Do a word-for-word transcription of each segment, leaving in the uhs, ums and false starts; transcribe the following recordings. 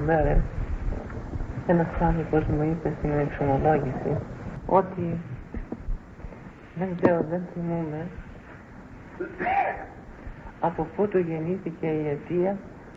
μέρες ένας άνθρωπος μου είπε στην εξομολόγηση ότι δεν ξέρω, δεν θυμούμαι από πού του γεννήθηκε η αιτία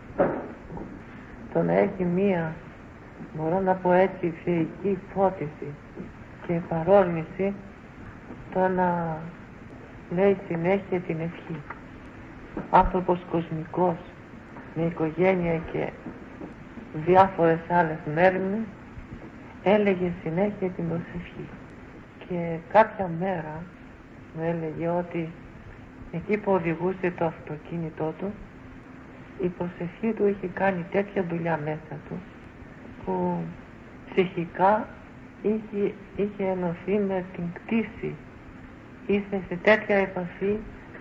το να έχει μία, μπορώ να πω έτσι, θεϊκή φώτιση και παρόρμηση το να λέει συνέχεια την ευχή. Άνθρωπος κοσμικός με οικογένεια και διάφορες άλλες μέρημνες έλεγε συνέχεια την προσευχή. Και κάποια μέρα μου έλεγε ότι εκεί που οδηγούσε το αυτοκίνητό του η προσευχή του είχε κάνει τέτοια δουλειά μέσα του που ψυχικά είχε, είχε ενωθεί με την κτήση, ήρθε σε τέτοια επαφή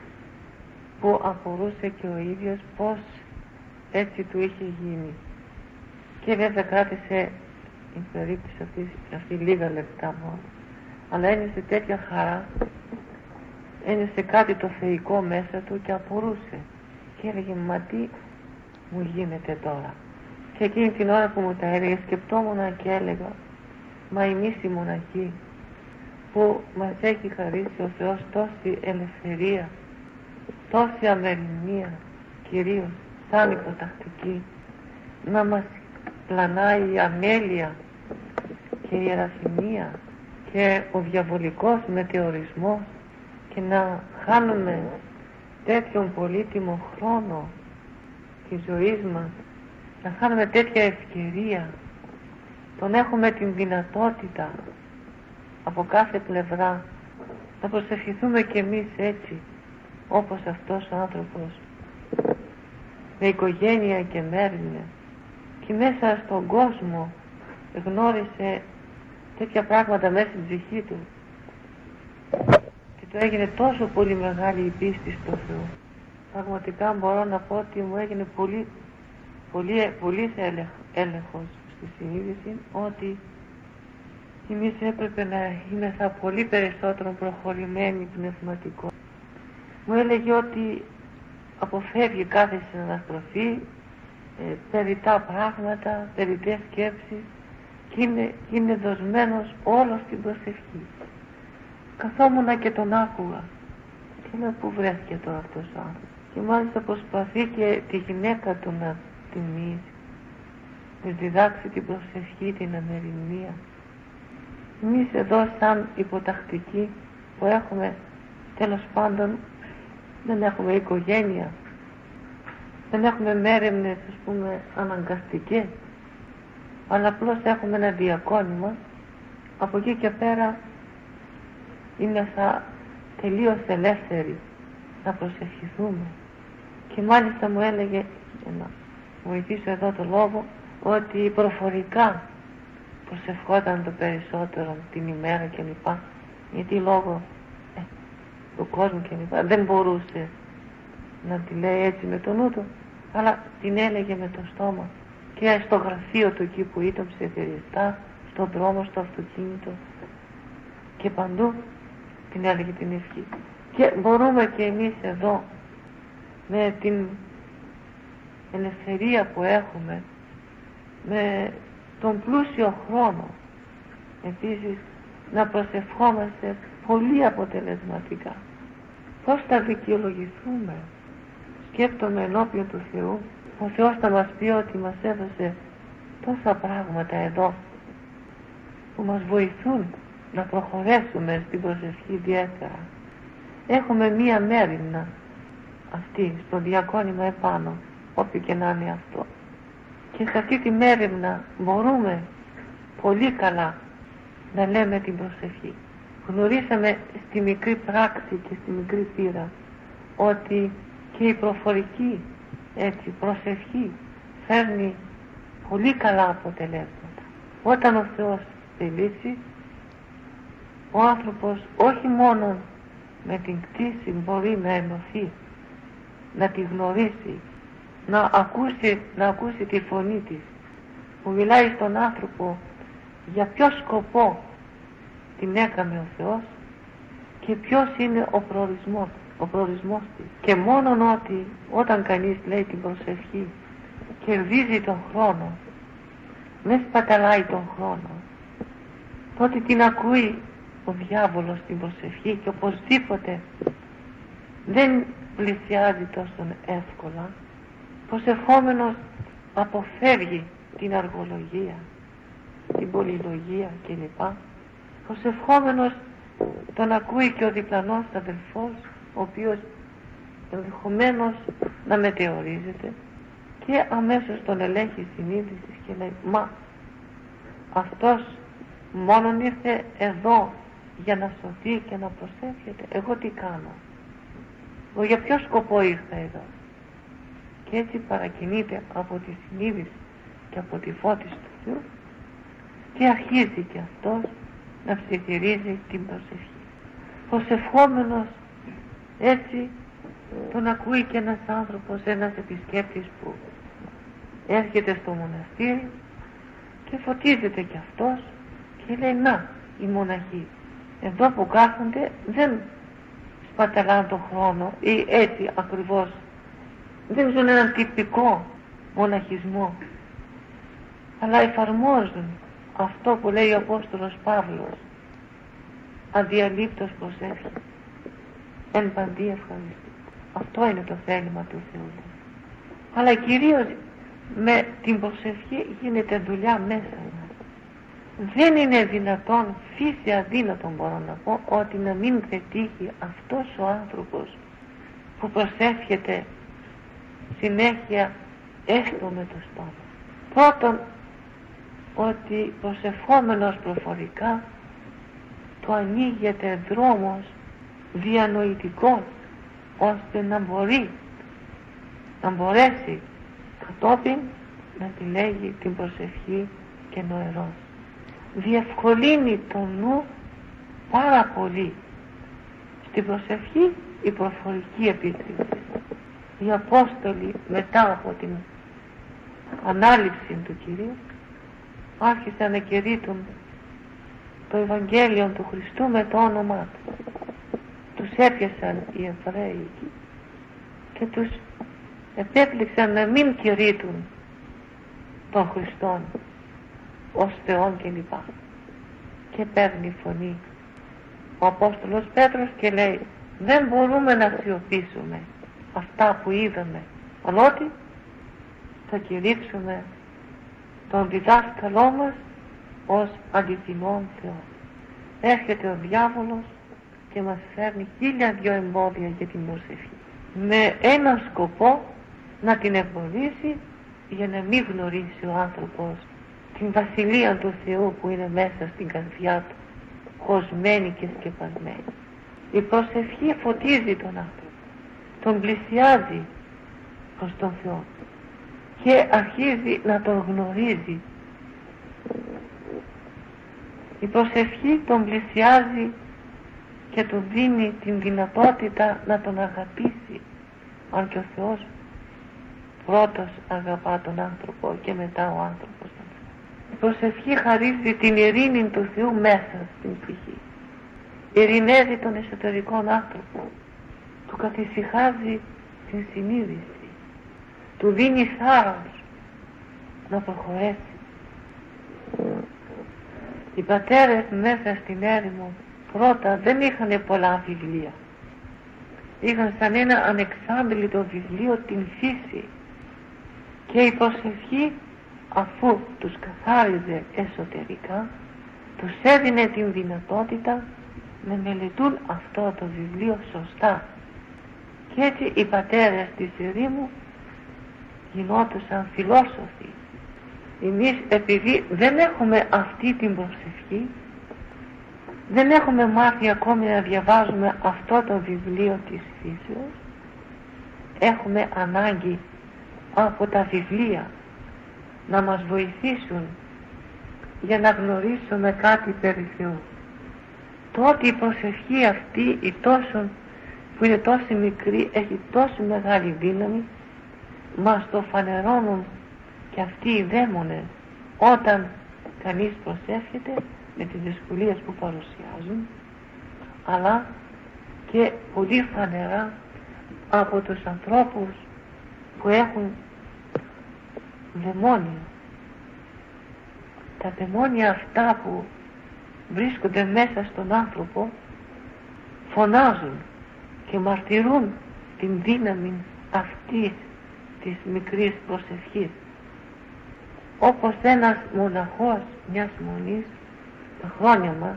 που αφορούσε και ο ίδιος πως έτσι του είχε γίνει. Και βέβαια κράτησε η περίπτωση αυτή, αυτή λίγα λεπτά μόνο, αλλά ένιωσε τέτοια χαρά, ένιωσε κάτι το θεϊκό μέσα του και απορούσε και έλεγε μα τι μου γίνεται τώρα. Και εκείνη την ώρα που μου τα έλεγε σκεπτόμουν και έλεγα μα εμείς οι μοναχοί που μας έχει χαρίσει ο Θεός τόση ελευθερία, τόση αμεριμνία, κυρίως σαν υποτακτική, να μας πλανάει η αμέλεια και η ιερασιμία και ο διαβολικός μετεωρισμός και να χάνουμε τέτοιον πολύτιμο χρόνο της ζωής μας, να χάνουμε τέτοια ευκαιρία, τον έχουμε την δυνατότητα από κάθε πλευρά να προσευχηθούμε κι εμείς έτσι όπως αυτός ο άνθρωπος με οικογένεια και μέρημνες και μέσα στον κόσμο γνώρισε τέτοια πράγματα μέσα στην ψυχή του και του έγινε τόσο πολύ μεγάλη η πίστη στο Θεό. Πραγματικά μπορώ να πω ότι μου έγινε πολύ πολύ, πολύ έλεγχος στη συνείδηση ότι εμείς έπρεπε να είμαστε πολύ περισσότερο προχωρημένοι πνευματικό. Μου έλεγε ότι αποφεύγει κάθε συναναστροφή, ε, περιττά πράγματα, περιττές σκέψεις και είναι, είναι δοσμένος όλος στην προσευχή. Καθόμουνα και τον άκουγα και λέω πού βρέθηκε τώρα αυτός ο άνθρωπος. Και μάλιστα προσπαθεί και τη γυναίκα του να τιμήσει, να διδάξει την προσευχή, την αμεριμνία. Εμείς εδώ σαν υποτακτικοί που έχουμε, τέλος πάντων δεν έχουμε οικογένεια, δεν έχουμε μέρεμνες ας πούμε αναγκαστικές, αλλά απλώς έχουμε ένα διακόνημα, από εκεί και πέρα είμαστε τελείως ελεύθεροι να προσευχηθούμε. Και μάλιστα μου έλεγε, για να βοηθήσω εδώ το λόγο, ότι προφορικά προσευχόταν το περισσότερο την ημέρα κλπ. Γιατί λόγω ε, του κόσμου κλπ. Δεν μπορούσε να τη λέει έτσι με το νου του, αλλά την έλεγε με το στόμα και στο γραφείο του εκεί που ήταν ψευδεριστά, στον δρόμο, στο αυτοκίνητο και παντού την έλεγε την ευχή. Και μπορούμε και εμείς εδώ με την ελευθερία που έχουμε, με τον πλούσιο χρόνο επίσης να προσευχόμαστε πολύ αποτελεσματικά. Πώς θα δικαιολογηθούμε? Σκέφτομαι ενώπιον του Θεού, ο Θεός θα μας πει ότι μας έδωσε τόσα πράγματα εδώ που μας βοηθούν να προχωρέσουμε στην προσευχή ιδιαίτερα. Έχουμε μία μέρημνα αυτή στο διακόνημα επάνω, όποιο και να είναι αυτό. Και σε αυτή τη μέρημνα μπορούμε πολύ καλά να λέμε την προσευχή. Γνωρίσαμε στη μικρή πράξη και στη μικρή πείρα ότι και η προφορική έτσι, προσευχή φέρνει πολύ καλά αποτελέσματα. Όταν ο Θεός θελήσει, ο άνθρωπος όχι μόνο με την κτήση μπορεί να ενωθεί, να τη γνωρίσει, να ακούσει, να ακούσει τη φωνή της που μιλάει στον άνθρωπο για ποιο σκοπό την έκαμε ο Θεός και ποιος είναι ο προορισμός, ο προορισμός της. Και μόνον ότι όταν κανείς λέει την προσευχή κερδίζει τον χρόνο δεν σπαταλάει τον χρόνο, τότε την ακούει ο διάβολος την προσευχή και οπωσδήποτε δεν πλησιάζει τόσο εύκολα. Προσευχόμενος αποφεύγει την αργολογία, την πολυλογία κλπ. Προσευχόμενος τον ακούει και ο διπλανός αδελφός, ο οποίος ενδεχομένως να μετεωρίζεται, και αμέσως τον ελέγχει συνείδηση και λέει, μα αυτός μόνον ήρθε εδώ για να σωθεί και να προσεύχεται, εγώ τι κάνω, εγώ για ποιο σκοπό ήρθα εδώ? Και έτσι παρακινείται από τη συνείδηση και από τη φώτιση του Θεού και αρχίζει και αυτός να ψιθυρίζει την προσευχή. Προσευχόμενος έτσι τον ακούει και ένας άνθρωπος, ένας επισκέπτης που έρχεται στο μοναστήρι και φωτίζεται και αυτός και λέει, να, οι μοναχοί εδώ που κάθονται δεν σπαταλάνε τον χρόνο ή έτσι ακριβώς δεν ζουν έναν τυπικό μοναχισμό, αλλά εφαρμόζουν αυτό που λέει ο Απόστολος Παύλος, αδιαλείπτως προσεύχει εν παντή ευχαριστή. Αυτό είναι το θέλημα του Θεού. Αλλά κυρίως με την προσευχή γίνεται δουλειά μέσα μας. Δεν είναι δυνατόν, φύση αδύνατον μπορώ να πω, ότι να μην πετύχει αυτός ο άνθρωπος που προσεύχεται συνέχεια έστω με το στόμα. Πρώτον, ότι προσευχόμενος προφορικά του ανοίγεται δρόμος διανοητικός, ώστε να μπορεί να μπορέσει κατόπιν να τη λέγει την προσευχή και νοερός. Διευκολύνει το νου πάρα πολύ στην προσευχή η προφορική επίτευξη. Οι Απόστολοι μετά από την ανάληψη του Κυρίου άρχισαν να κηρύττουν το Ευαγγέλιο του Χριστού με το όνομά του. Τους έπιασαν οι Εβραίοι και τους επέπληξαν να μην κηρύττουν τον Χριστόν ως Θεόν κλπ. Και παίρνει φωνή ο Απόστολος Πέτρος και λέει, δεν μπορούμε να σιωπήσουμε αυτά που είδαμε, αλλά ότι θα κηρύξουμε τον διδάσκαλό μας ως αληθινόν Θεό. Έρχεται ο διάβολος και μας φέρνει χίλια δυο εμπόδια για την προσευχή, με έναν σκοπό να την εμποδίσει για να μην γνωρίσει ο άνθρωπος την βασιλεία του Θεού που είναι μέσα στην καρδιά του, χωσμένη και σκεπασμένη. Η προσευχή φωτίζει τον άνθρωπο, τον πλησιάζει προς τον Θεό και αρχίζει να τον γνωρίζει. Η προσευχή τον πλησιάζει και του δίνει την δυνατότητα να τον αγαπήσει, αν και ο Θεός πρώτος αγαπά τον άνθρωπο και μετά ο άνθρωπος τον Θεό. Η προσευχή χαρίζει την ειρήνη του Θεού μέσα στην ψυχή. Ειρηνεύει τον εσωτερικό άνθρωπο, του καθησυχάζει την συνείδηση, του δίνει θάρρος να προχωρέσει. Οι πατέρες μέσα στην έρημο πρώτα δεν είχαν πολλά βιβλία. Είχαν σαν ένα ανεξάντλητο βιβλίο την φύση, και η προσευχή, αφού τους καθάριζε εσωτερικά, τους έδινε την δυνατότητα να μελετούν αυτό το βιβλίο σωστά. Και έτσι οι πατέρες της ερήμου γινόντουσαν φιλόσοφοι. Εμείς, επειδή δεν έχουμε αυτή την προσευχή, δεν έχουμε μάθει ακόμη να διαβάζουμε αυτό το βιβλίο της φύσεως, έχουμε ανάγκη από τα βιβλία να μας βοηθήσουν για να γνωρίσουμε κάτι περί Θεού. Τότε η προσευχή αυτή, η τόσο, που είναι τόσο μικρή, έχει τόσο μεγάλη δύναμη, μας το φανερώνουν και αυτοί οι δαίμονες όταν κανείς προσεύχεται με τις δυσκολίες που παρουσιάζουν, αλλά και πολύ φανερά από τους ανθρώπους που έχουν δαιμόνια. τα δαιμόνια αυτά που βρίσκονται μέσα στον άνθρωπο φωνάζουν και μαρτυρούν την δύναμη αυτής της μικρής προσευχής. Όπως ένας μοναχός μιας μονής τα χρόνια μας,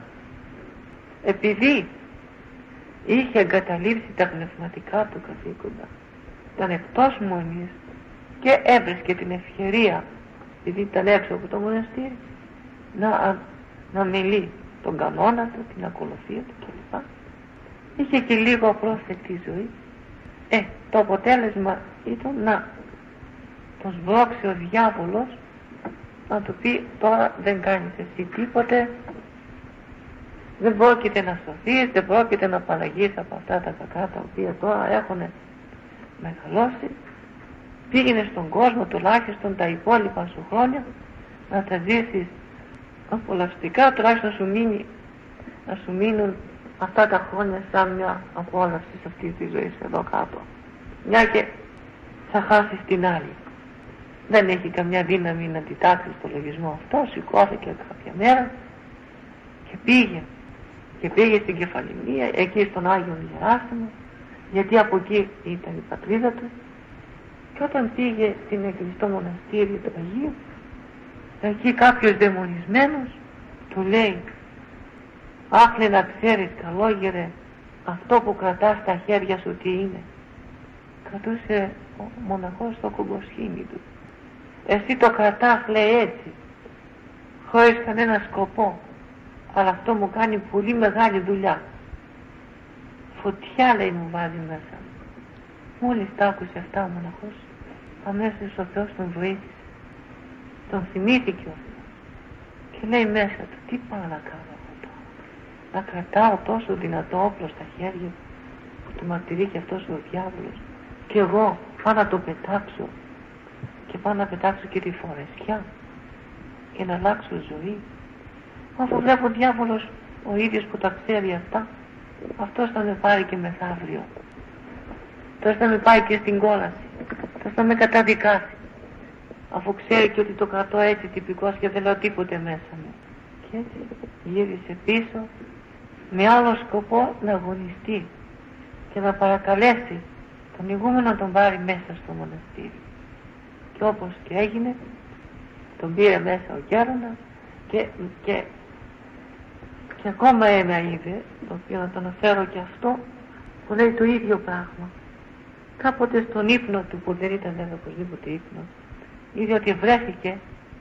επειδή είχε εγκαταλείψει τα πνευματικά του καθήκοντα, ήταν εκτός μονής και έβρισκε την ευκαιρία, επειδή ήταν έξω από το μοναστήρι, να, να μιλεί τον κανόνα του, την ακολουθία του κλπ. Είχε και λίγο πρόσθετη ζωή. Ε, το αποτέλεσμα ήταν να τον σμπρώξει ο διάβολος, να του πει τώρα δεν κάνεις εσύ τίποτε, δεν πρόκειται να σωθείς, δεν πρόκειται να απαλλαγείς από αυτά τα κακά τα οποία τώρα έχουν μεγαλώσει. Πήγαινε στον κόσμο τουλάχιστον τα υπόλοιπα σου χρόνια να τα ζήσεις απολαυστικά, τουλάχιστον σου μείνει, να σου μείνουν αυτά τα χρόνια σαν μια απόλαυση σε αυτή τη ζωή εδώ κάτω, μια και θα χάσεις την άλλη. Δεν έχει καμιά δύναμη να αντιτάξει στο λογισμό αυτό. Σηκώθηκε κάποια μέρα και πήγε και πήγε στην Κεφαληνία, εκεί στον Άγιο Γεράσιμο, γιατί από εκεί ήταν η πατρίδα του. Και όταν πήγε στην εκκλειστό μοναστήρι του Αγίου, εκεί κάποιος δαιμονισμένος του λέει: «Άχλε να ξέρεις καλόγερε, αυτό που κρατάς στα χέρια σου τι είναι?» Κρατούσε ο μοναχός στο κομποσχήνι του. «Εσύ το κρατάς», λέει, «έτσι, χωρίς κανένα σκοπό, αλλά αυτό μου κάνει πολύ μεγάλη δουλειά. Φωτιά», λέει, «μου βάζει μέσα». Μόλις τα άκουσε αυτά ο μοναχός, αμέσως ο Θεός τον βοήθησε. Τον θυμήθηκε ο Θεός και λέει μέσα του: «Τι πάω να κάνω εγώ τώρα, να κρατάω τόσο δυνατό όπλο στα χέρια που του μαρτυρεί και αυτός ο διάβολος, και εγώ πάω να το πετάξω και πάω να πετάξω και τη φορεσιά και να αλλάξω ζωή. Αφού βλέπω ο διάβολος ο ίδιος που τα ξέρει αυτά, αυτός θα με πάρει και μεθαύριο, αυτός θα με πάει και στην κόλαση, αυτός θα με καταδικάσει, αφού ξέρει και ότι το κρατώ έτσι τυπικός και δεν λέω τίποτε μέσα μου». Και έτσι γύρισε πίσω με άλλο σκοπό να αγωνιστεί και να παρακαλέσει τον ηγούμενο να τον πάρει μέσα στο μοναστήρι. Και όπως και έγινε, τον πήρε μέσα ο Γέροντας και, και, και ακόμα ένα είδε, το οποίο να το αναφέρω και αυτό, που λέει το ίδιο πράγμα. Κάποτε στον ύπνο του, που δεν ήταν βέβαια οπωσδήποτε ύπνο, είδε ότι βρέθηκε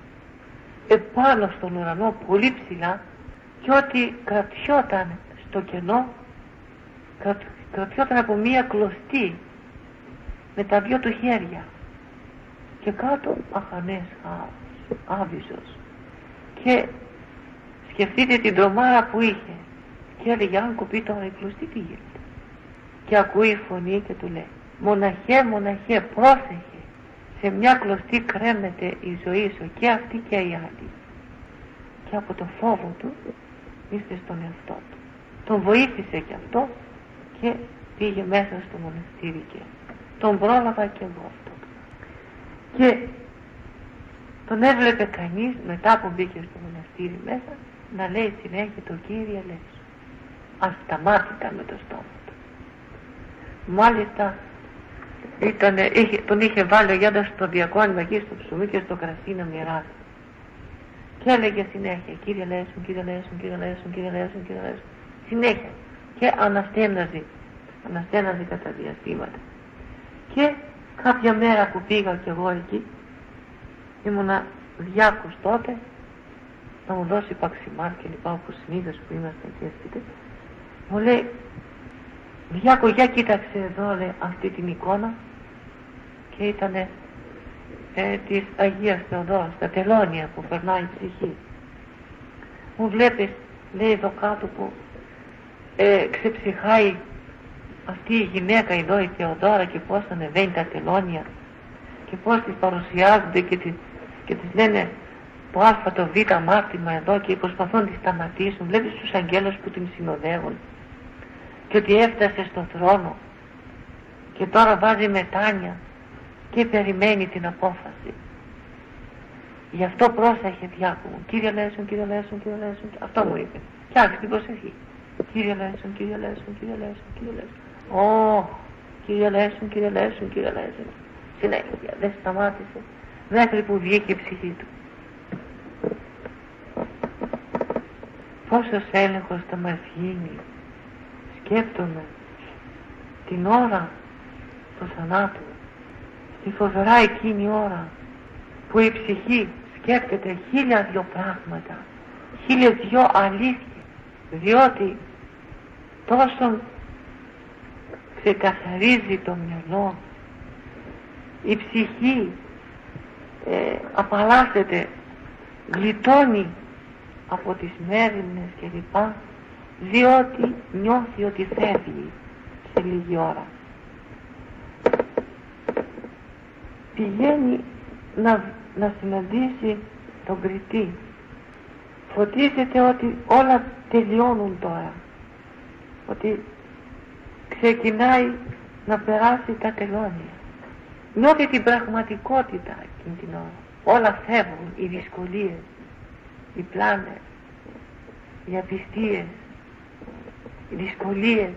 επάνω στον ουρανό πολύ ψηλά και ότι κρατιόταν στο κενό, κρατ, κρατιόταν από μία κλωστή με τα δυο του χέρια και κάτω αχανές άβυσος. Και σκεφτείτε την τρομάρα που είχε και έλεγε: «Αν κοπεί τώρα η κλωστή, τι γίνεται?» Και ακούει φωνή και του λέει: «Μοναχέ, μοναχέ, πρόσεχε, σε μια κλωστή κρέμεται η ζωή σου, και αυτή και η άλλη». Και από το φόβο του ήρθε στον εαυτό του, τον βοήθησε και αυτό και πήγε μέσα στο μοναστήρι και τον πρόλαβα και εγώ αυτό. Και τον έβλεπε κανείς μετά που μπήκε στο μοναστήρι μέσα να λέει συνέχεια το «Κύριε Λέησον», ασταμάτητα με το στόμα του. Μάλιστα ήτανε, είχε, τον είχε βάλει ο Γιάννας στο διακόνημα εκεί στο ψωμί και στο κρασί να μοιράσει. Και έλεγε συνέχεια «Κύριε Λέησον, Κύριε Λέησον, Κύριε Λέησον, Κύριε Λέησον, Κύριε Λέησον», συνέχεια, και αναστέναζε, αναστέναζε κατά διαστήματα. Και κάποια μέρα που πήγα κι εγώ εκεί, ήμουνα διάκος τότε, να μου δώσει παξιμάρ και λοιπά, όπως συνήθως που είμαστε εκεί ασκητές, μου λέει «Διάκο, για κοίταξε εδώ», λέει, «αυτή την εικόνα», και ήτανε ε, της Αγίας Θεοδόρας, τα τελώνια που περνάει η ψυχή. «Μου βλέπεις», λέει, «εδώ κάτω που ε, ξεψυχάει αυτή η γυναίκα εδώ, η Θεοδόρα, και πώς ανεβαίνει τα τελώνια και πώς τις παρουσιάζονται και τις, και τις λένε το α, το β μάρτυμα εδώ και προσπαθούν να τις σταματήσουν. Βλέπεις τους αγγέλους που την συνοδεύουν και ότι έφτασε στο θρόνο και τώρα βάζει μετάνια και περιμένει την απόφαση». Γι' αυτό πρόσεχε, διάκο μου. Κύριε Λέησον, Κύριε Λέησον, Κύριε Λέησον. Αυτό μου είπε. Κι άρχισε την προσευχή. Κύριε Λέησον, Κύριε Λέησον, Κύριε Λέησον, Κύριε Λέησον. Ω, Κύριε Λέησον, Κύριε Λέησον, Κύριε Λέησον. Συνέχεια, δεν σταμάτησε μέχρι που βγήκε η ψυχή του. Πόσος έλεγχος θα μας γίνει, σκέπτομαι, την ώρα του θανάτου, στη φοβερά εκείνη ώρα που η ψυχή σκέπτεται χίλια δυο πράγματα, χίλια δυο αλήθειες, διότι τόσο ξεκαθαρίζει το μυαλό, η ψυχή ε, απαλλάσσεται, γλιτώνει από τις μέρημνες κλπ, διότι νιώθει ότι φεύγει σε λίγη ώρα. Πηγαίνει να, να συναντήσει τον κριτή. Φωτίζεται ότι όλα τελειώνουν τώρα, ότι ξεκινάει να περάσει τα τελώνια. Νιώθει την πραγματικότητα εκείνη την ώρα. Όλα φεύγουν, οι δυσκολίες, οι πλάνες, οι απιστίες, οι δυσκολίες,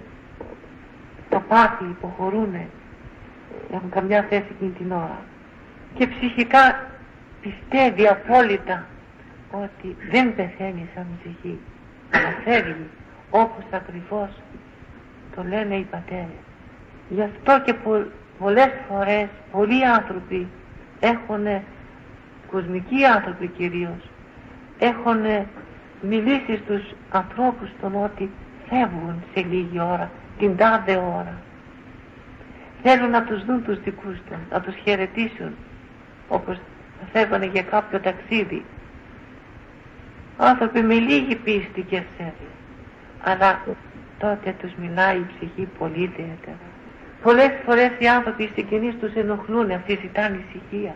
τα πάθη υποχωρούνε, έχουν καμιά θέση εκείνη την ώρα. Και ψυχικά πιστεύει απόλυτα ότι δεν πεθαίνει σαν ψυχή, αλλά φεύγει, όπως ακριβώς το λένε οι πατέρες. Γι' αυτό και πο, πολλές φορές πολλοί άνθρωποι έχουν, κοσμικοί άνθρωποι κυρίως, έχουν μιλήσει στους ανθρώπους των ότι φεύγουν σε λίγη ώρα, την τάδε ώρα. Θέλουν να τους δουν τους δικούς τους, να τους χαιρετήσουν, όπως θα φεύγανε για κάποιο ταξίδι. Άνθρωποι με λίγη πίστη και ευθέρεια, αλλά τότε τους μιλάει η ψυχή πολύ ιδιαίτερα. Πολλές φορές οι άνθρωποι οι συγγενείς τους ενοχλούν, αυτοί ζητάνε ησυχία,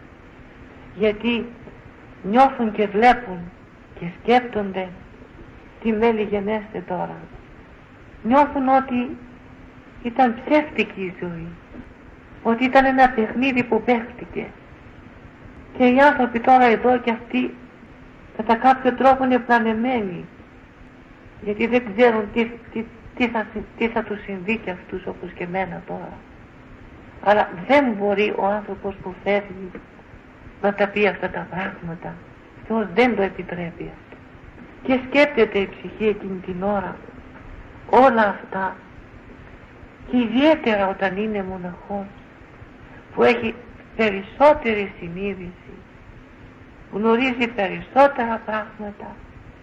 γιατί νιώθουν και βλέπουν και σκέπτονται τι μέλη γενέστε τώρα. Νιώθουν ότι ήταν ψεύτικη η ζωή, ότι ήταν ένα παιχνίδι που παίχτηκε, και οι άνθρωποι τώρα εδώ και αυτοί κατά κάποιο τρόπο είναι πλανεμένοι, γιατί δεν ξέρουν τι, τι, τι, θα, τι θα τους συμβεί και αυτούς, όπως και εμένα τώρα. Αλλά δεν μπορεί ο άνθρωπος που φεύγει να τα πει αυτά τα πράγματα. Θεός δεν το επιτρέπει αυτό. Και σκέπτεται η ψυχή εκείνη την ώρα όλα αυτά, και ιδιαίτερα όταν είναι μοναχός, που έχει περισσότερη συνείδηση, που γνωρίζει περισσότερα πράγματα,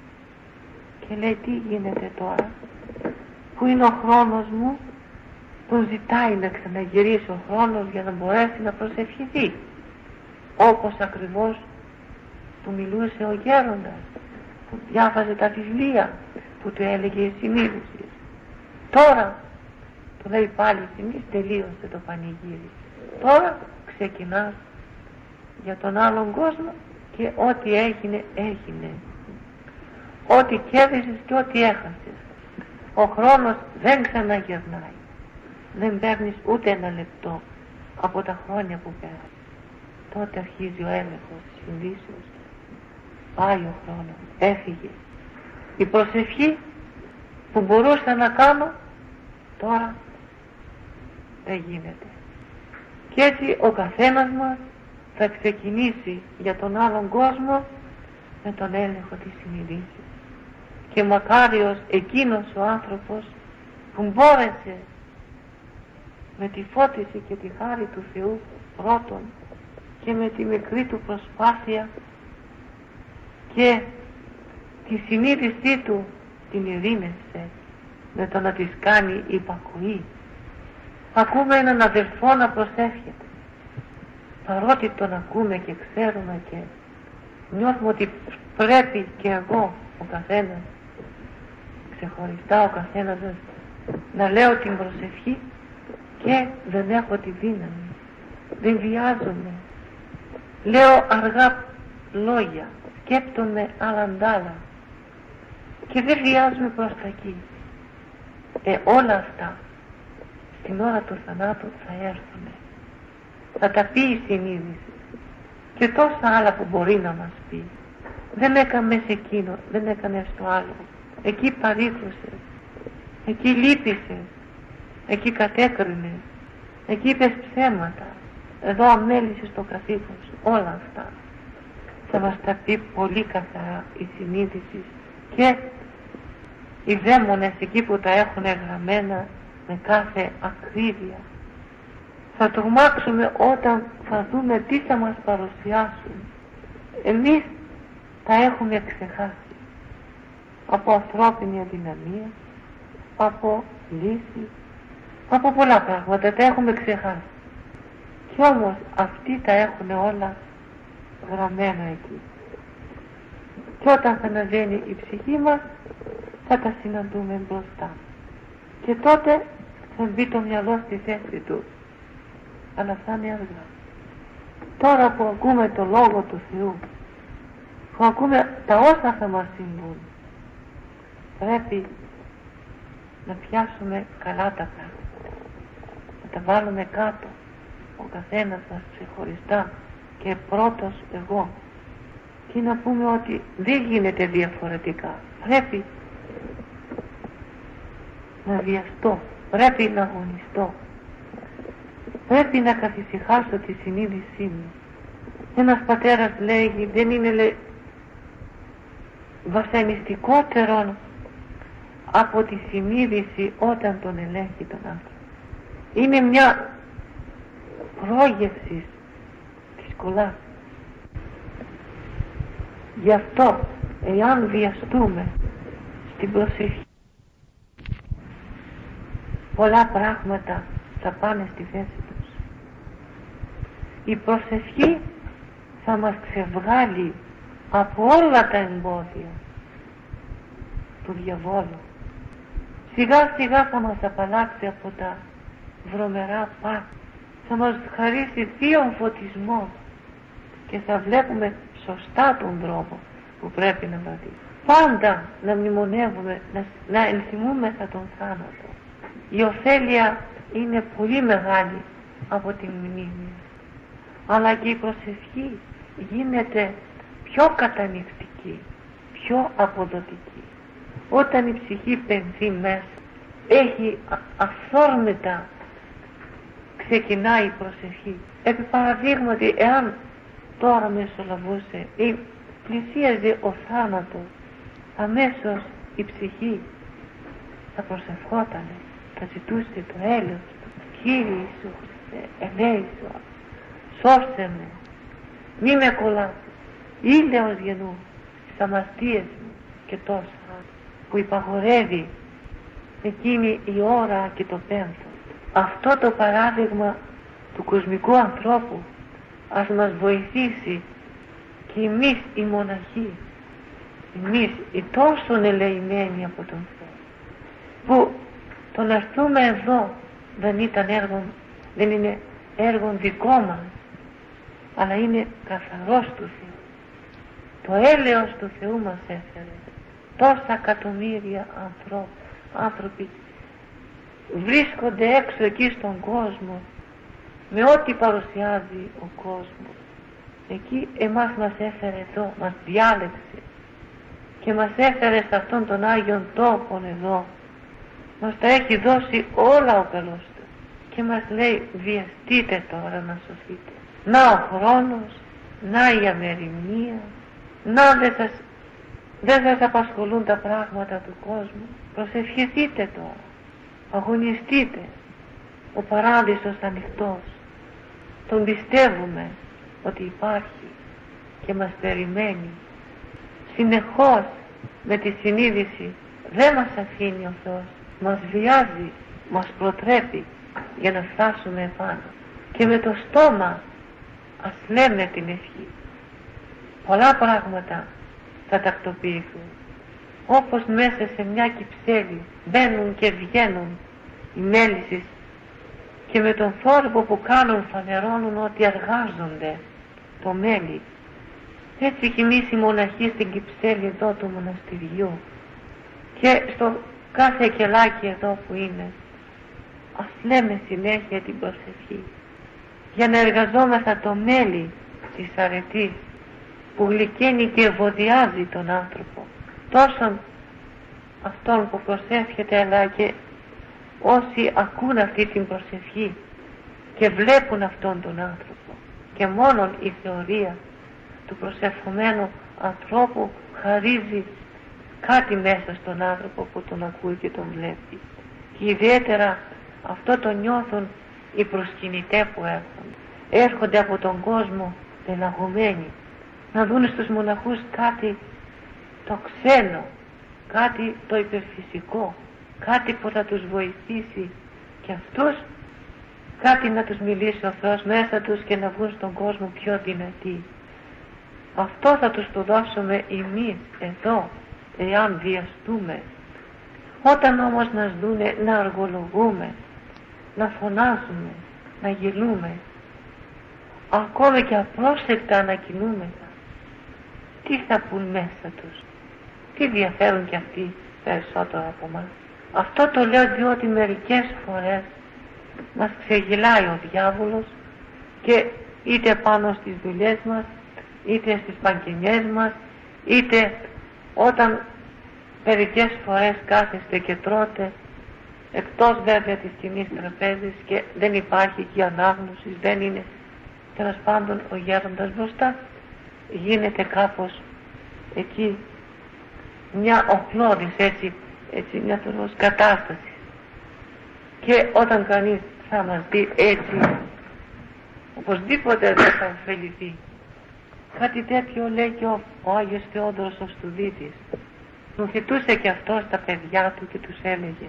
και λέει τι γίνεται τώρα, που είναι ο χρόνος μου, τον ζητάει να ξαναγυρίσει ο χρόνος για να μπορέσει να προσευχηθεί, όπως ακριβώς του μιλούσε ο γέροντας, που διάβαζε τα βιβλία, που του έλεγε η συνείδηση. Τώρα του λέει πάλι θυμής, τελείωσε το πανηγύρι, τώρα ξεκινάς για τον άλλον κόσμο, και ό,τι έγινε έγινε, ό,τι κέρδισες και ό,τι έχασες. Ο χρόνος δεν ξαναγερνάει, δεν παίρνεις ούτε ένα λεπτό από τα χρόνια που πέρασαν. Τότε αρχίζει ο έλεγχος της συνδύσεως. Πάει ο χρόνος, έφυγε. Η προσευχή που μπορούσα να κάνω τώρα δεν γίνεται. Και έτσι ο καθένας μας θα ξεκινήσει για τον άλλον κόσμο με τον έλεγχο της συνειδήσεως. Και μακάριος εκείνος ο άνθρωπος που μπόρεσε με τη φώτιση και τη χάρη του Θεού πρώτον, και με τη μικρή του προσπάθεια και τη συνείδησή του την ειρήνευσε με το να της κάνει υπακοή. Ακούμε έναν αδελφό να προσεύχεται, παρότι τον ακούμε και ξέρουμε και νιώθουμε ότι πρέπει και εγώ ο καθένας ξεχωριστά, ο καθένας να λέω την προσευχή, και δεν έχω τη δύναμη, δεν βιάζομαι, λέω αργά λόγια, σκέπτομαι άλλα και δεν βιάζομαι προς τα εκεί. Ε, όλα αυτά στην ώρα του θανάτου θα έρθουν, θα τα πει η συνείδηση, και τόσα άλλα που μπορεί να μας πει. Δεν έκαμε σε εκείνο, δεν έκανε στο άλλο. Εκεί παρήχωσε, εκεί λύπησε, εκεί κατέκρινε, εκεί είπες ψέματα, εδώ αμέλησες το καθήκον σου. Όλα αυτά θα μας τα πει πολύ καθαρά η συνείδηση και οι δαίμονες εκεί που τα έχουν γραμμένα με κάθε ακρίβεια. Θα τρομάξουμε όταν θα δούμε τι θα μας παρουσιάσουν. Εμείς τα έχουμε ξεχάσει από ανθρώπινη αδυναμία, από λύση, από πολλά πράγματα τα έχουμε ξεχάσει. Κι όμως αυτοί τα έχουν όλα γραμμένα εκεί. Και όταν θα αναβαίνει η ψυχή μας θα τα συναντούμε μπροστά. Και τότε θα μπει το μυαλό στη θέση του. Αλλά θα είναι αργά. Τώρα που ακούμε το Λόγο του Θεού, που ακούμε τα όσα θα μας συμβούν, πρέπει να πιάσουμε καλά τα πράγματα, να τα βάλουμε κάτω, ο καθένας μας ξεχωριστά και πρώτος εγώ, και να πούμε ότι δεν γίνεται διαφορετικά. Πρέπει να βιαστώ, πρέπει να αγωνιστώ, πρέπει να καθησυχάσω τη συνείδησή μου. Ένας πατέρας λέγει, δεν είναι λέει, βασανιστικότερο από τη συνείδηση όταν τον ελέγχει τον άνθρωπο. Είναι μια πρόγευση της κολάσης. Γι' αυτό εάν βιαστούμε στην προσευχή, πολλά πράγματα θα πάνε στη θέση τους. Η προσευχή θα μας ξεβγάλει από όλα τα εμπόδια του διαβόλου. Σιγά σιγά θα μας απαλλάξει από τα βρωμερά πάθη, θα μας χαρίσει θείον φωτισμό και θα βλέπουμε σωστά τον δρόμο που πρέπει να βαδίσουμε. Πάντα να μνημονεύουμε, να, να ενθυμούμεθα τον θάνατο. Η ωφέλεια είναι πολύ μεγάλη από την μνήμη, αλλά και η προσευχή γίνεται πιο κατανοητική, πιο αποδοτική. Όταν η ψυχή πενθεί μέσα, έχει αυθόρμητα ξεκινάει η προσευχή. Επί παραδείγματι, εάν τώρα μεσολαβούσε ή πλησίαζε ο θάνατος, αμέσως η ψυχή θα προσευχότανε, θα ζητούσε το έλεος του. Κύριε Ιησού Χριστέ, ελέησον, σώσε με, μη με κολλάσεις, ήλαιος γεννού στις αμαρτίες μου και τόσα που υπαγορεύει εκείνη η ώρα και το πένθος. Αυτό το παράδειγμα του κοσμικού ανθρώπου ας μας βοηθήσει και εμείς οι μοναχοί, εμείς οι τόσο ελεημένοι από τον Θεό, που το να έρθουμε εδώ δεν ήταν έργο, δεν είναι έργο δικό μας, αλλά είναι καθαρός του Θεού. Το έλεος του Θεού μας έφερε. Τόσα εκατομμύρια ανθρώποι, άνθρωποι βρίσκονται έξω εκεί στον κόσμο με ό,τι παρουσιάζει ο κόσμος. Εκεί εμάς μας έφερε εδώ, μας διάλεξε και μας έφερε σε αυτόν τον Άγιον τόπον εδώ. Μας τα έχει δώσει όλα ο καλός του και μας λέει βιαστείτε τώρα να σωθείτε. Να ο χρόνος, να η αμεριμνία, να δεν σας, δεν σας απασχολούν τα πράγματα του κόσμου. Προσευχηθείτε τώρα, αγωνιστείτε. Ο παράδεισος ανοιχτός, τον πιστεύουμε ότι υπάρχει και μας περιμένει. Συνεχώς με τη συνείδηση δεν μας αφήνει ο Θεός, μας βιάζει, μας προτρέπει για να φτάσουμε επάνω. Και με το στόμα ας λέμε την ευχή. Πολλά πράγματα θα τακτοποιηθούν. Όπως μέσα σε μια κυψέλη μπαίνουν και βγαίνουν οι μέλισσες και με τον θόρυβο που κάνουν φανερώνουν ότι εργάζονται το μέλι. Έτσι κι εμείς οι μοναχοί στην κυψέλη εδώ του μοναστηριού και στο κάθε κελάκι εδώ που είναι, ας λέμε συνέχεια την προσευχή για να εργαζόμεθα το μέλι της αρετής που γλυκαίνει και ευωδιάζει τον άνθρωπο, τόσο αυτόν που προσεύχεται αλλά και όσοι ακούν αυτή την προσευχή και βλέπουν αυτόν τον άνθρωπο, και μόνον η θεωρία του προσευχομένου ανθρώπου χαρίζει κάτι μέσα στον άνθρωπο που τον ακούει και τον βλέπει. Και ιδιαίτερα αυτό το νιώθουν οι προσκυνητές που έρχονται. Έρχονται από τον κόσμο πελαγωμένοι να δουν στους μοναχούς κάτι το ξένο, κάτι το υπερφυσικό, κάτι που θα τους βοηθήσει και αυτούς, κάτι να τους μιλήσει ο Θεός μέσα τους και να βγουν στον κόσμο πιο δυνατοί. Αυτό θα τους το δώσουμε εμείς εδώ, εάν βιαστούμε. Όταν όμως μας δούνε να αργολογούμε, να φωνάζουμε, να γελούμε, ακόμα και απρόσεκτα να κινούμεθα, τι θα πουν μέσα τους, τι διαφέρουν κι αυτοί περισσότερο από μας. Αυτό το λέω διότι μερικές φορές μας ξεγελάει ο διάβολος, και είτε πάνω στις δουλειές μας, είτε στις παγκινιές μας, είτε όταν μερικές φορές κάθεστε και τρώτε εκτός βέβαια της κοινής τραπέζης και δεν υπάρχει και ανάγνωση, δεν είναι τέλος πάντων ο γέροντας μπροστά, γίνεται κάπως εκεί μια οχλώδης, έτσι, έτσι μια τέλος κατάσταση. Και όταν κανείς θα μας δει έτσι, οπωσδήποτε δεν θα ωφεληθεί. Κάτι τέτοιο λέει και ο, ο Άγιος Θεόδωρος ο Στουδίτης. Νοθετούσε και αυτό στα παιδιά του και τους έλεγε: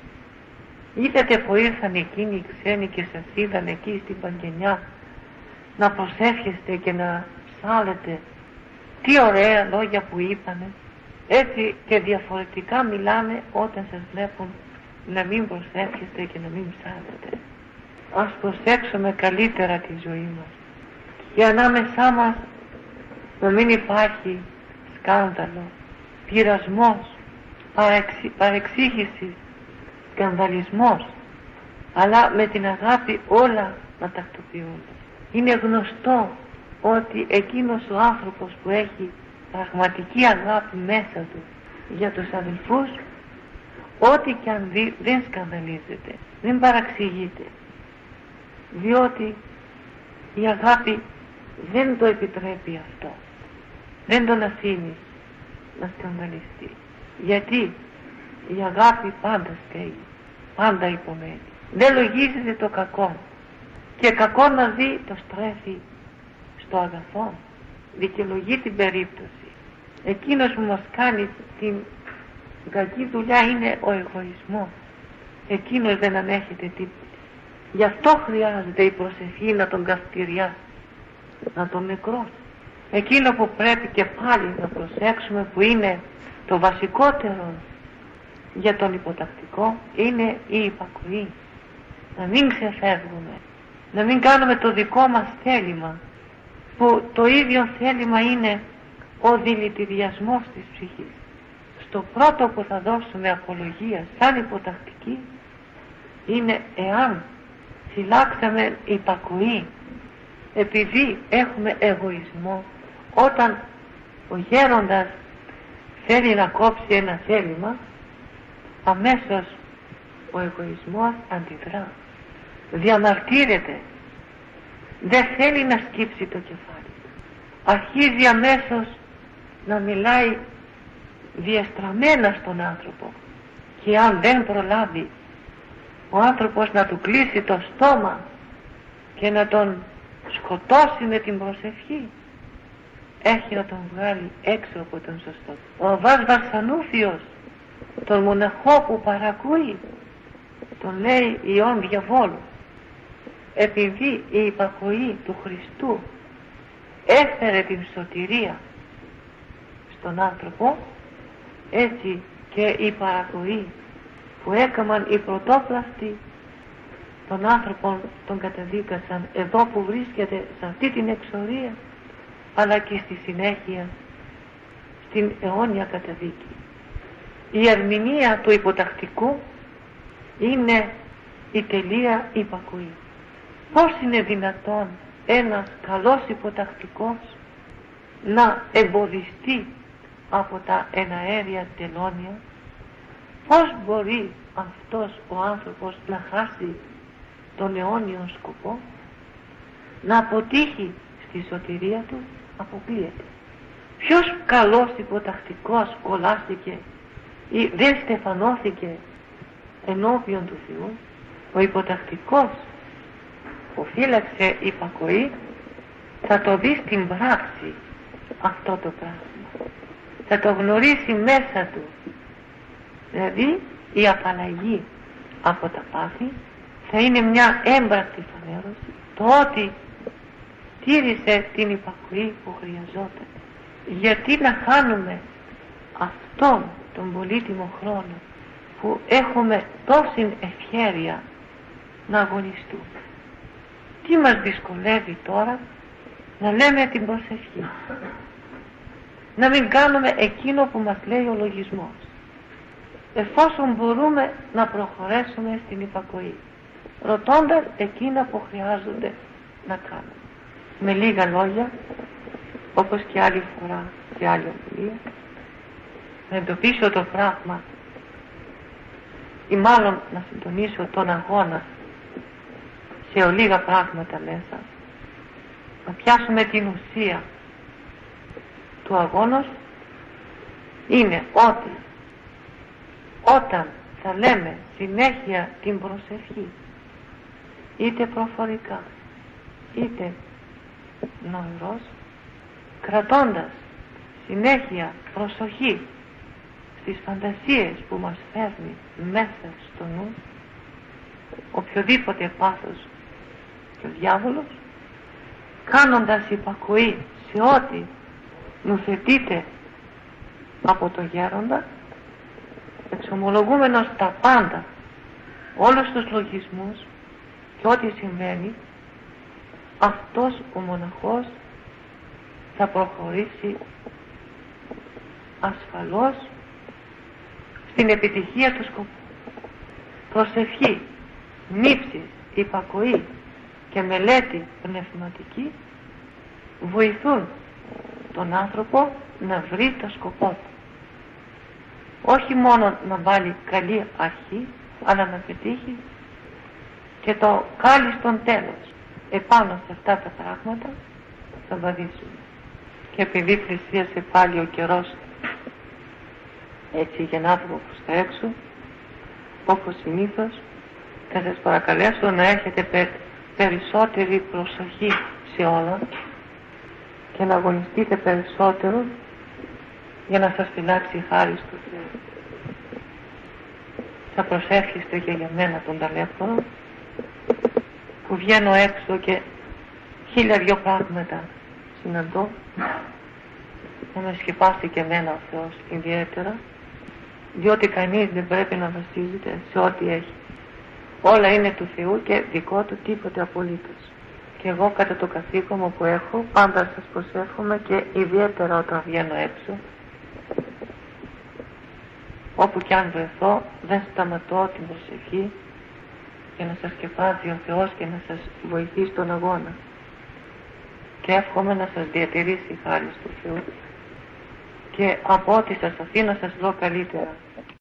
είδατε που ήρθαν εκείνοι οι ξένοι και σας είδαν εκεί στην Παγκενιά να προσεύχεστε και να ψάλετε, τι ωραία λόγια που είπανε. Έτσι και διαφορετικά μιλάνε όταν σας βλέπουν να μην προσεύχεστε και να μην ψάλετε. Ας προσέξουμε καλύτερα τη ζωή μας και ανάμεσά μας να μην υπάρχει σκάνδαλο, πειρασμός, παρεξ, παρεξήγηση, σκανδαλισμός, αλλά με την αγάπη όλα να τακτοποιούνται. Είναι γνωστό ότι εκείνος ο άνθρωπος που έχει πραγματική αγάπη μέσα του για τους αδελφούς, ό,τι και αν δει δεν σκανδαλίζεται, δεν παραξηγείται, διότι η αγάπη δεν το επιτρέπει αυτό, δεν τον αφήνει να σκανδαλιστεί, γιατί η αγάπη πάντα στέγει, πάντα υπομένει, δεν λογίζεται το κακό, και κακό να δει το στρέφει στο αγαθό, δικαιολογεί την περίπτωση. Εκείνος που μας κάνει την κακή δουλειά είναι ο εγωισμός, εκείνος δεν ανέχεται τίποτα. Γι' αυτό χρειάζεται η προσευχή να τον καυτηριά, να τον νεκρώσει. Εκείνο που πρέπει και πάλι να προσέξουμε, που είναι το βασικότερο για τον υποτακτικό, είναι η υπακοή. Να μην ξεφεύγουμε, να μην κάνουμε το δικό μας θέλημα, που το ίδιο θέλημα είναι ο δηλητηριασμός της ψυχής. Στο πρώτο που θα δώσουμε απολογία σαν υποτακτική είναι εάν φυλάξαμε υπακοή, επειδή έχουμε εγωισμό. Όταν ο γέροντας θέλει να κόψει ένα θέλημα, αμέσως ο εγωισμός αντιδρά, διαμαρτύρεται, δεν θέλει να σκύψει το κεφάλι, αρχίζει αμέσως να μιλάει διαστραμμένα στον άνθρωπο, και αν δεν προλάβει ο άνθρωπος να του κλείσει το στόμα και να τον σκοτώσει με την προσευχή, έχει να τον βγάλει έξω από τον σωστό. Ο Αββάς Βαρσανούφιος, τον μοναχό που παρακούει, τον λέει ιών διαβόλου, επειδή η υπακοή του Χριστού έφερε την σωτηρία στον άνθρωπο, έτσι και η παρακοή που έκαναν οι πρωτόπλαστοι των άνθρωπων τον καταδίκασαν εδώ που βρίσκεται σε αυτή την εξορία, αλλά και στη συνέχεια στην αιώνια καταδίκη. Η ερμηνεία του υποτακτικού είναι η τελεία υπακοή. Πώς είναι δυνατόν ένας καλός υποτακτικός να εμποδιστεί από τα εναέρια τελώνια, πώς μπορεί αυτός ο άνθρωπος να χάσει τον αιώνιο σκοπό, να αποτύχει στη σωτηρία του? Αποκλείεται. Ποιος καλός υποτακτικός κολλάστηκε ή δεν στεφανώθηκε ενώπιον του Θεού? Ο υποτακτικός που φύλαξε υπακοή θα το δει στην πράξη αυτό το πράγμα, θα το γνωρίσει μέσα του, δηλαδή η απαλλαγή από τα πάθη θα είναι μια έμπρακτη φανέρωση, το ότι τήρησε την υπακοή που χρειαζόταν. Γιατί να χάνουμε αυτόν τον πολύτιμο χρόνο που έχουμε τόση ευχέρεια να αγωνιστούμε? Τι μας δυσκολεύει τώρα? Να λέμε την προσευχή, να μην κάνουμε εκείνο που μας λέει ο λογισμός, εφόσον μπορούμε να προχωρέσουμε στην υπακοή, ρωτώντας εκείνα που χρειάζονται να κάνουμε. Με λίγα λόγια, όπως και άλλη φορά και άλλη ομιλία, να εντοπίσω το πράγμα ή μάλλον να συντονίσω τον αγώνα σε ολίγα πράγματα μέσα, να πιάσουμε την ουσία του αγώνος. Είναι ότι όταν θα λέμε συνέχεια την προσευχή, είτε προφορικά είτε νοηρός, κρατώντας συνέχεια προσοχή στις φαντασίες που μας φέρνει μέσα στο νου οποιοδήποτε πάθος και ο διάβολος, κάνοντας υπακοή σε ό,τι νουθετείται από το γέροντα, εξομολογούμενος τα πάντα, όλους τους λογισμούς και ό,τι συμβαίνει, αυτός ο μοναχός θα προχωρήσει ασφαλώς στην επιτυχία του σκοπού. Προσευχή, νύψεις, υπακοή και μελέτη πνευματική βοηθούν τον άνθρωπο να βρει το σκοπό του. Όχι μόνο να βάλει καλή αρχή, αλλά να πετύχει και το κάλλιστον τέλος. Επάνω σε αυτά τα πράγματα θα βαδίσουμε. Και επειδή πλησίασε πάλι ο καιρός έτσι για να βγω προς τα έξω, όπως συνήθως θα σας παρακαλέσω να έχετε πε, περισσότερη προσοχή σε όλα και να αγωνιστείτε περισσότερο για να σας φυλάξει χάρη στο Θεό. Θα προσεύχεστε και για μένα τον ταλέπτωρο που βγαίνω έξω και χίλια δυο πράγματα συναντώ, να με σκεπάσει και εμένα ο Θεός ιδιαίτερα, διότι κανείς δεν πρέπει να βασίζεται σε ό,τι έχει. Όλα είναι του Θεού και δικό του, τίποτε απολύτως. Και εγώ κατά το καθήκον μου που έχω πάντα σας προσεύχομαι και ιδιαίτερα όταν βγαίνω έξω, όπου κι αν βρεθώ δεν σταματώ την προσευχή για να σας σκεπάζει ο Θεός και να σας βοηθεί στον αγώνα. Και εύχομαι να σας διατηρήσει χάρη του Θεού και από ό,τι σας αφήνω σας λέω καλύτερα.